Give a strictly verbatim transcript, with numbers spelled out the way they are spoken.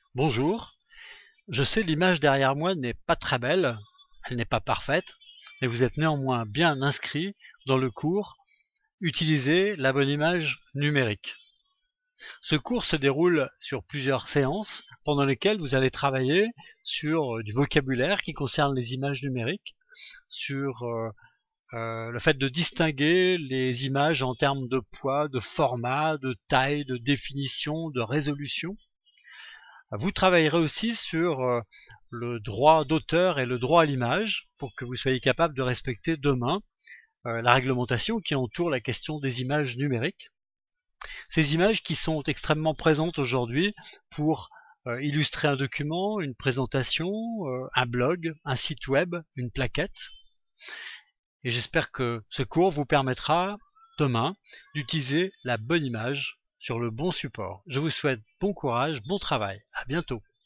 Bonjour, je sais l'image derrière moi n'est pas très belle, elle n'est pas parfaite, mais vous êtes néanmoins bien inscrit dans le cours Utiliser la bonne image numérique. Ce cours se déroule sur plusieurs séances pendant lesquelles vous allez travailler sur du vocabulaire qui concerne les images numériques, sur euh, euh, le fait de distinguer les images en termes de poids, de format, de taille, de définition, de résolution. Vous travaillerez aussi sur euh, le droit d'auteur et le droit à l'image pour que vous soyez capable de respecter demain euh, la réglementation qui entoure la question des images numériques. Ces images qui sont extrêmement présentes aujourd'hui pour euh, illustrer un document, une présentation, euh, un blog, un site web, une plaquette. Et j'espère que ce cours vous permettra demain d'utiliser la bonne image sur le bon support. Je vous souhaite bon courage, bon travail. À bientôt.